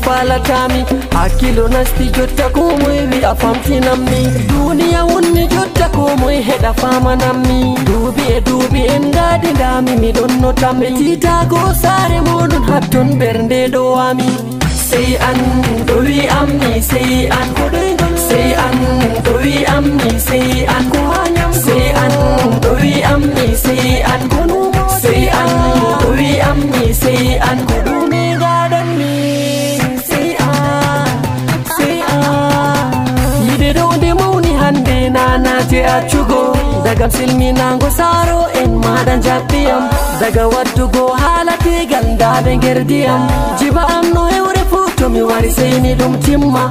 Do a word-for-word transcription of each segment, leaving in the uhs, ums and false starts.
falatami hakilo nasti jotta ko moy wi afamti namni duniya wonni jotta ko moy heda fama namni dubi e dubi en gadi dami mi donno tambe tita go sare modun hatton bernde do ami say an do wi amni say an ko do say an do wi amni say an ko hanyam say an do wi amni say an ko no say an do wi amni say an ko do me gadan mi say an say an yide do de mawni hande nana je achugo daga silminango saro en madan jabbiyam daga waddugo halati ganda be gerdiyam jiba am no hewre futo mi wari seyni dum timma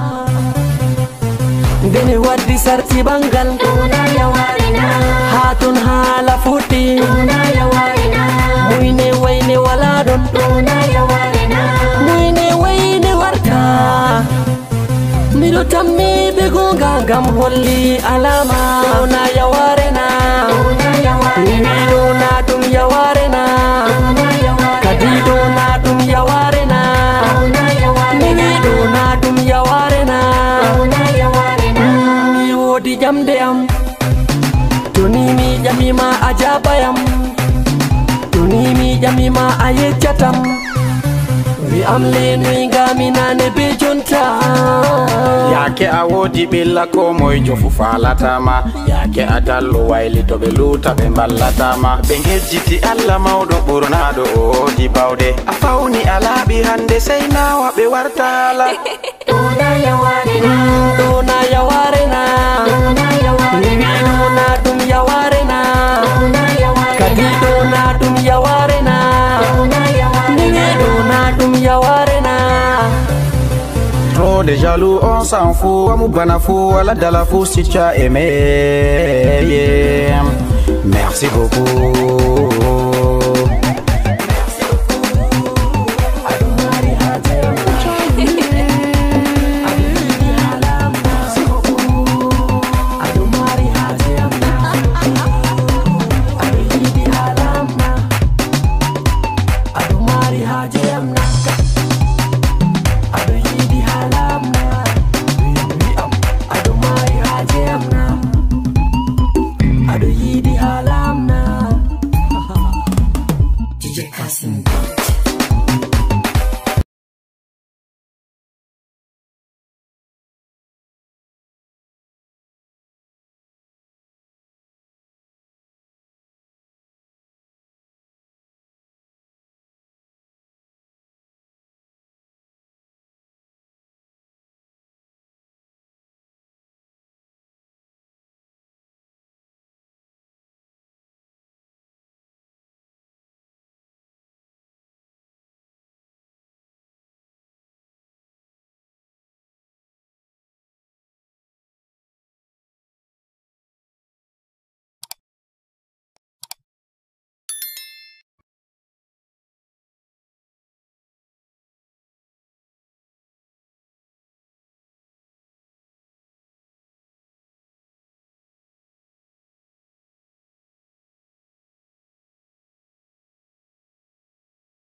deni waddi sarti bangal dona yawarina hatun hala futi dona yawarina muine wayne wala don dona yawarina muine wayne warta miro tammi be gonga gam holli alama dona yawarina dona yawarina dona dum yawarina dona yawarina kadi dona dum yawarina dona yawarina dona dum yawarina dona yawarina mi wodi jamde am toni mi jamima ajabayam toni mi jamima ayechatam wi am lenui gaminane be jonta yake a wodi billa ko moy jofu falatama yake a dallo waylito be luta be ballatama be ngejjiti alla mawdo ɓurnado o wodi bawde a fawni alaɓi hande sey nawa be wartala dona yawarina dona yawarina dona yawarina dona dum yawarina dona yawarina kadi dona dum yawarina dona yawarina dona dum yawarina trop de jaloux on s'en fout amu bana fou wala dala fou si tu as aimé yeah. Merci beaucoup